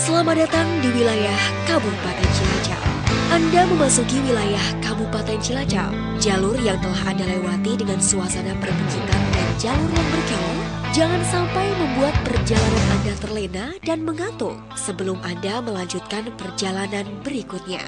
Selamat datang di wilayah Kabupaten Cilacap. Anda memasuki wilayah Kabupaten Cilacap. Jalur yang telah Anda lewati dengan suasana perbukitan dan jalur yang berkelok, jangan sampai membuat perjalanan Anda terlena dan mengantuk sebelum Anda melanjutkan perjalanan berikutnya.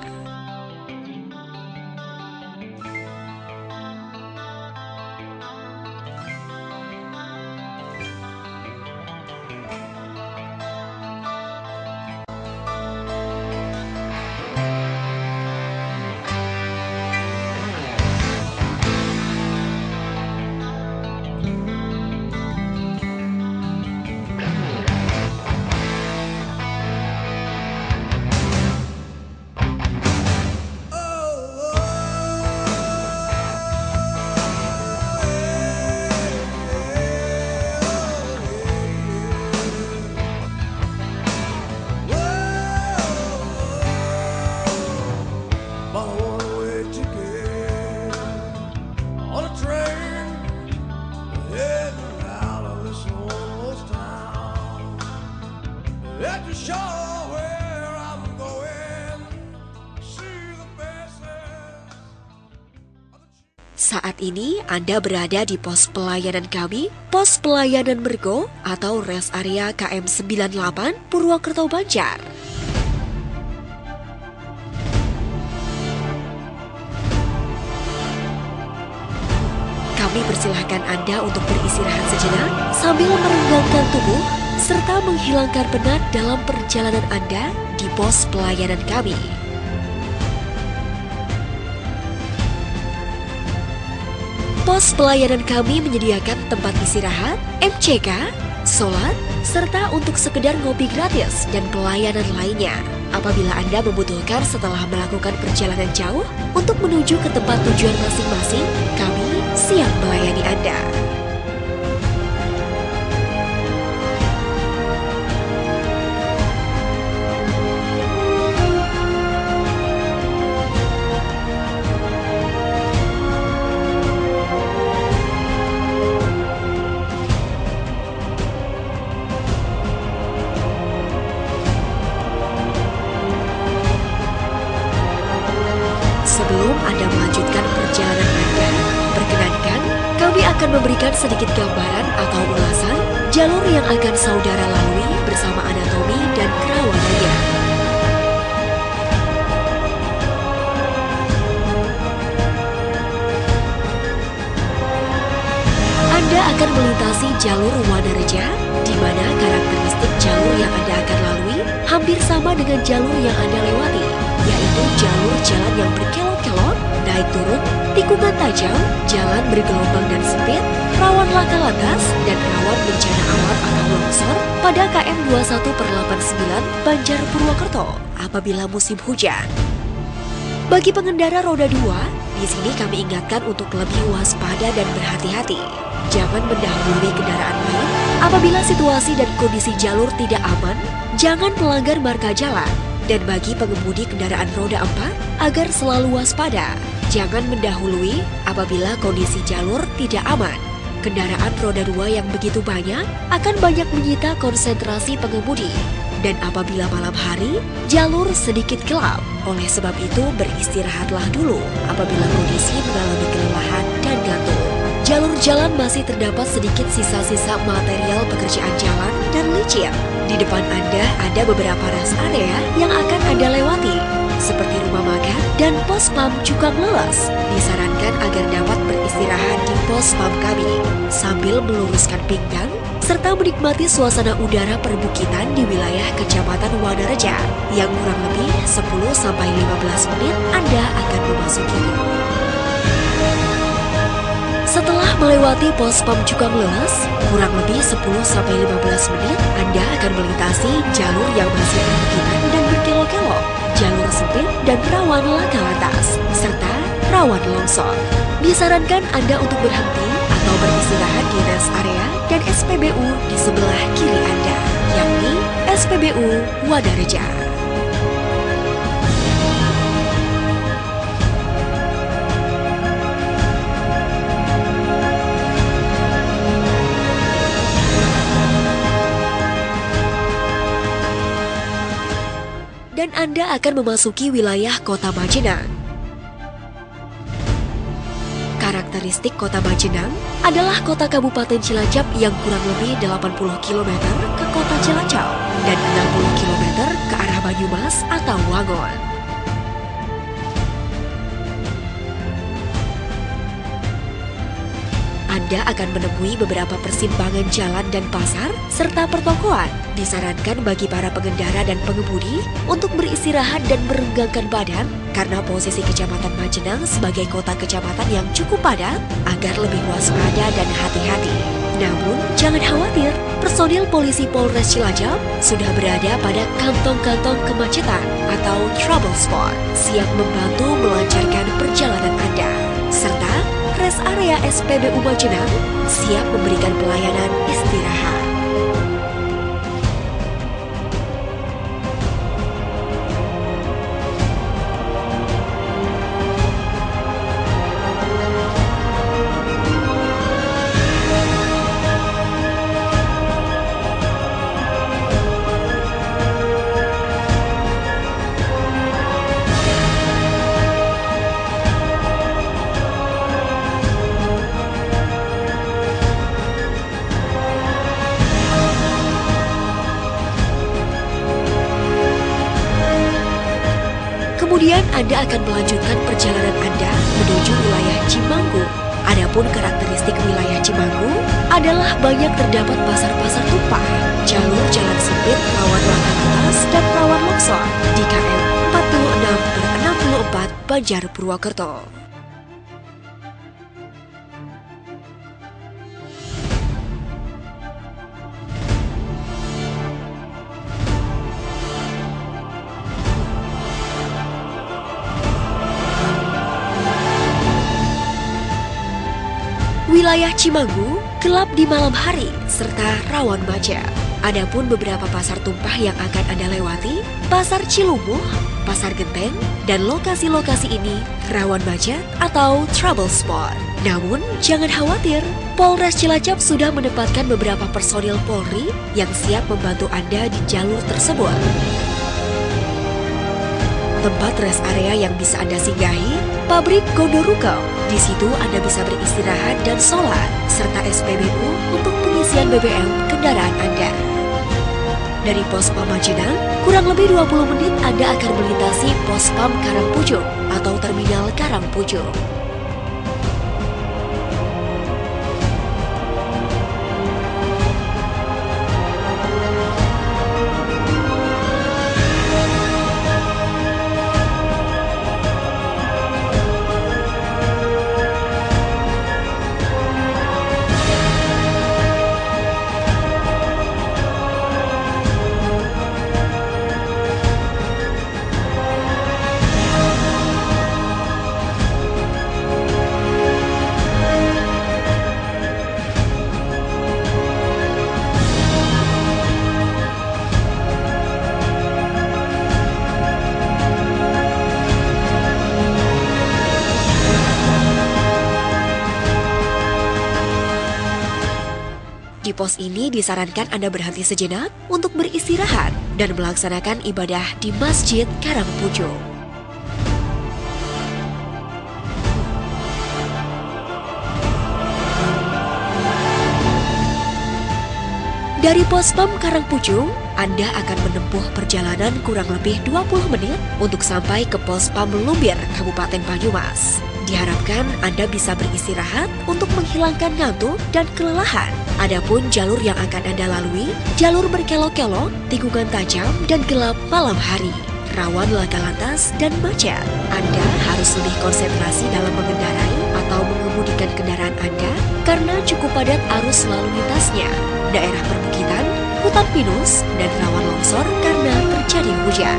Saat ini Anda berada di pos pelayanan kami, Pos Pelayanan Mergo atau Rest Area KM 98 Purwokerto Banjar. Kami persilahkan Anda untuk beristirahat sejenak sambil merenggangkan tubuh serta menghilangkan penat dalam perjalanan Anda di pos pelayanan kami. Pos pelayanan kami menyediakan tempat istirahat, MCK, sholat, serta untuk sekedar ngopi gratis dan pelayanan lainnya. Apabila Anda membutuhkan setelah melakukan perjalanan jauh untuk menuju ke tempat tujuan masing-masing, kami siap melayani Anda. Sebelum Anda melanjutkan perjalanan Anda, perkenankan kami akan memberikan sedikit gambaran atau ulasan jalur yang akan saudara lalui bersama anatomi dan kerawanannya. Anda akan melintasi jalur Wanareja, di mana karakteristik jalur yang Anda akan lalui hampir sama dengan jalur yang Anda lewati, yaitu jalur jalan yang berkelok-kelok, naik turun, tikungan tajam, jalan bergelombang dan sempit, rawan laka lantas, dan rawan bencana alam atau longsor pada KM 21/89 Banjar Purwokerto apabila musim hujan. Bagi pengendara roda 2, di sini kami ingatkan untuk lebih waspada dan berhati-hati. Jangan mendahului kendaraan lain apabila situasi dan kondisi jalur tidak aman, jangan melanggar marka jalan. Dan bagi pengemudi kendaraan roda 4, agar selalu waspada. Jangan mendahului apabila kondisi jalur tidak aman. Kendaraan roda 2 yang begitu banyak akan banyak menyita konsentrasi pengemudi. Dan apabila malam hari, jalur sedikit gelap. Oleh sebab itu, beristirahatlah dulu apabila kondisi mengalami kelelahan dan ngantuk. Jalur jalan masih terdapat sedikit sisa-sisa material pekerjaan jalan dan licin. Di depan Anda ada beberapa rest area yang akan Anda lewati, seperti rumah makan dan pos pam Cukang Leles. Disarankan agar dapat beristirahat di pos pam kami, sambil meluruskan pinggang, serta menikmati suasana udara perbukitan di wilayah Kecamatan Wanareja, yang kurang lebih 10-15 menit Anda akan memasukinya. Setelah melewati pos pam Cukang Leles, kurang lebih 10-15 menit Anda akan melintasi jalur yang masih perbukitan dan berkelok-kelok, jalur sempit dan rawan laka lantas, serta rawan longsor. Disarankan Anda untuk berhenti atau beristirahat di rest area dan SPBU di sebelah kiri Anda, yakni SPBU Wanareja. dan Anda akan memasuki wilayah Kota Majenang. Karakteristik Kota Majenang adalah kota Kabupaten Cilacap yang kurang lebih 80 km ke Kota Cilacap dan 60 km ke arah Banyumas atau Wangon. Anda akan menemui beberapa persimpangan jalan dan pasar serta pertokoan. Disarankan bagi para pengendara dan pengemudi untuk beristirahat dan merenggangkan badan karena posisi Kecamatan Majenang sebagai kota kecamatan yang cukup padat agar lebih waspada dan hati-hati. Namun, jangan khawatir, personil polisi Polres Cilacap sudah berada pada kantong-kantong kemacetan atau trouble spot, siap membantu melancarkan perjalanan Anda. Serta Rest Area SPBU Majenang siap memberikan pelayanan istirahat. Kemudian Anda akan melanjutkan perjalanan Anda menuju wilayah Cimanggu. Adapun karakteristik wilayah Cimanggu adalah banyak terdapat pasar-pasar tumpah, jalur jalan sempit rawan laka lantas dan rawan longsor di KM 46/64 Banjar Purwokerto. Wilayah Cimanggu gelap di malam hari serta rawan macet. Adapun beberapa pasar tumpah yang akan Anda lewati, Pasar Cilumuh, Pasar Genteng, dan lokasi-lokasi ini rawan macet atau trouble spot. Namun, jangan khawatir, Polres Cilacap sudah menempatkan beberapa personil Polri yang siap membantu Anda di jalur tersebut. Tempat rest area yang bisa Anda singgahi, pabrik Gondoruko. Di situ Anda bisa beristirahat dan sholat, serta SPBU untuk pengisian BBM kendaraan Anda. Dari Pos Pam Majenang, kurang lebih 20 menit Anda akan melintasi Pos Pam Karangpucung atau Terminal Karangpucung. Di pos ini disarankan Anda berhenti sejenak untuk beristirahat dan melaksanakan ibadah di Masjid Karangpucung. Dari Pos Pam Karangpucung, Anda akan menempuh perjalanan kurang lebih 20 menit untuk sampai ke Pos Pam Lumbir, Kabupaten Banyumas. Diharapkan Anda bisa beristirahat untuk menghilangkan ngantuk dan kelelahan. Adapun jalur yang akan Anda lalui, jalur berkelok-kelok, tikungan tajam, dan gelap malam hari. Rawan laka lantas dan macet. Anda harus lebih konsentrasi dalam mengendarai atau mengemudikan kendaraan Anda karena cukup padat arus lalu lintasnya. Daerah perbukitan, hutan pinus, dan rawan longsor karena terjadi hujan.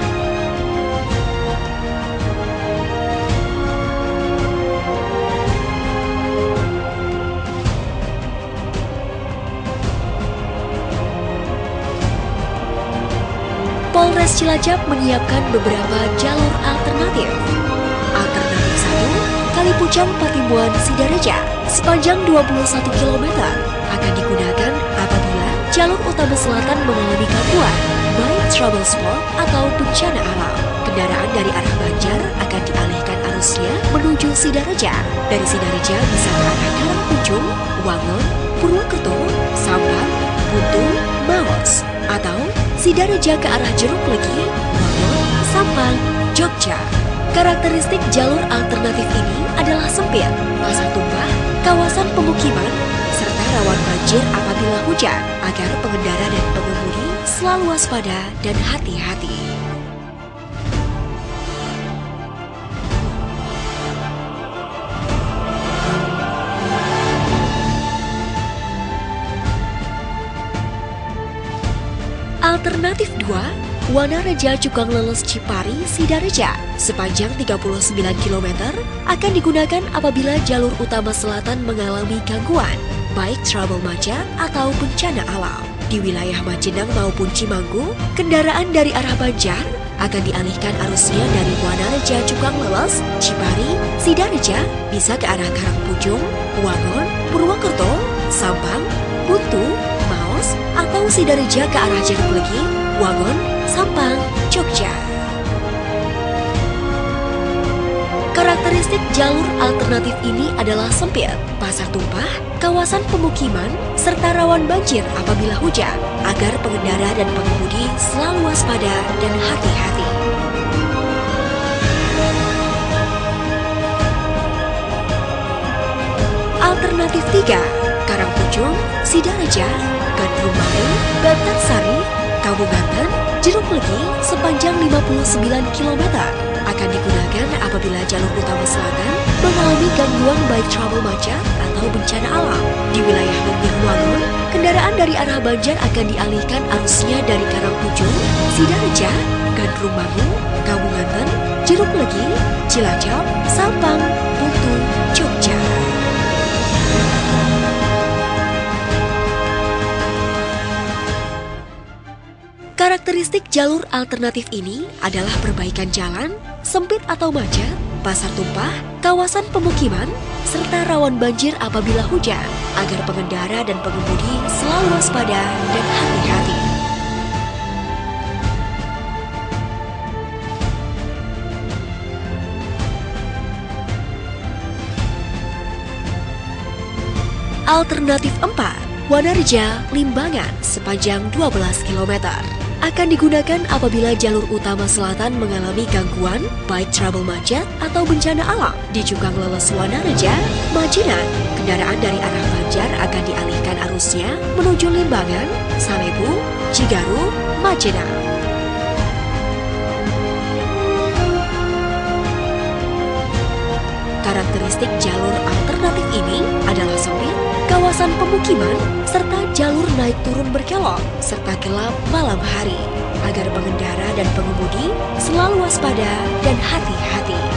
Polres Cilacap menyiapkan beberapa jalur alternatif. Alternatif 1, Kalipucang Patimuan Sidareja, sepanjang 21 km, akan digunakan apabila jalur utama selatan mengalami gangguan, baik trouble spot atau bencana alam. Kendaraan dari arah Banjar akan dialihkan arusnya menuju Sidareja. Dari Sidareja bisa ke arah Karangpucung, Wangon, Purwokerto, Sampang, Buntu, Maros, atau Sidareja ke arah Jeruk Legi, Wangon, Sampang, Jogja. Karakteristik jalur alternatif ini adalah sempit, pasang tumpah, kawasan pemukiman, serta rawan banjir apabila hujan, agar pengendara dan pengemudi selalu waspada dan hati-hati. Alternatif 2, Wanareja Cukang Leles Cipari Sidareja sepanjang 39 km akan digunakan apabila jalur utama selatan mengalami gangguan, baik trouble macet atau bencana alam. Di wilayah Majenang maupun Cimanggu, kendaraan dari arah Banjar akan dialihkan arusnya dari Wanareja Cukang Leles Cipari Sidareja bisa ke arah Karangpucung, Wangon, Purwokerto, Sampang, Buntu, Maos, atau Sidareja ke arah Jeruk Legi, Wangon, Sampang, Jogja. Karakteristik jalur alternatif ini adalah sempit, pasar tumpah, kawasan pemukiman, serta rawan banjir apabila hujan, agar pengendara dan pengemudi selalu waspada dan hati-hati. Alternatif 3, Karangpucung, Sidareja, Gandrung Manggu, Bantarsari, Kabupaten Jeruk Legi sepanjang 59 km akan digunakan apabila jalur utama selatan mengalami gangguan baik trouble macet atau bencana alam. Di wilayah Lumbir Wangon, kendaraan dari arah Banjar akan dialihkan arusnya dari Karangpucung, Sidareja, Gandrung Manggu, Kabupaten Jeruk Legi, Cilacap, Sampang, Buntu, Jogja. Karakteristik jalur alternatif ini adalah perbaikan jalan, sempit atau macet, pasar tumpah, kawasan pemukiman, serta rawan banjir apabila hujan, agar pengendara dan pengemudi selalu waspada dan hati-hati. Alternatif 4, Wanareja Limbangan sepanjang 12 km akan digunakan apabila jalur utama selatan mengalami gangguan baik trouble macet atau bencana alam. Di Cukang Leles Wanareja, Majenang, kendaraan dari arah Banjar akan dialihkan arusnya menuju Limbangan, Salebu, Cigaru, Majenang. Karakteristik jalur alternatif ini adalah sempit, kawasan pemukiman, serta jalur naik turun berkelok, serta gelap malam hari, agar pengendara dan pengemudi selalu waspada dan hati-hati.